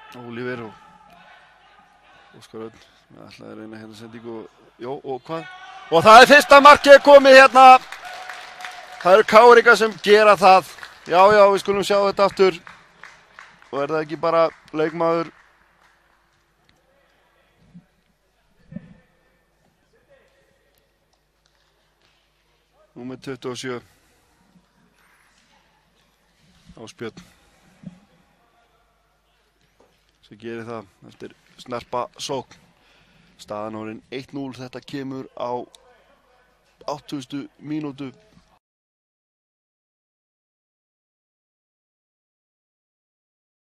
Oliver og Óskar Örn. Við ætlaði að reyna hérna sendingu og hvað? Og það fyrsta markið komið hérna. Það eru Káringar sem gera það. Já, við skulum sjá þetta aftur. Og það ekki bara leikmaður? Númer 27. Ásbjörn. Sem gerir það eftir snarpa sókn. Staðan orðin 1-0. Þetta kemur á 80. mínútu.